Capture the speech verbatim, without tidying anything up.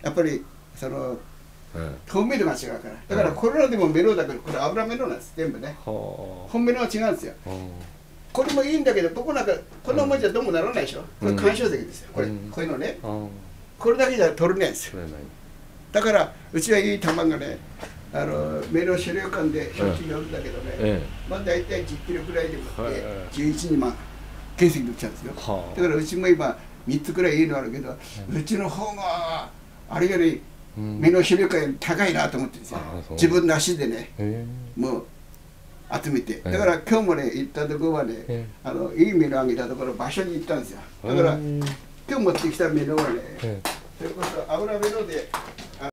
やっぱりその透明度が違うから、だからコロナでもメロウだけど、これ油メロウなんです、全部ね。本メロウは違うんですよ。これもいいんだけど、僕なんかこのままじゃどうもならないでしょ。これ干渉石ですよ、これ、こういうのね。これだけじゃ取れないんですよ。だからうちはいい玉がね、あのメロウ資料館でしょっちゅう寄るんだけどね、まあ大体じゅっキロくらいでもってじゅういちにまん原石で売っちゃうんですよ。だからうちも今みっつくらいいいのあるけど、うちの方があれよりメロウ資料館より高いなと思ってるんですよ。自分の足でね、もう集めて。だから今日もね、行ったところはね、あのいいメロウあげたところ場所に行ったんですよ。だから今日持ってきたメロウはね、それこそ油メロウで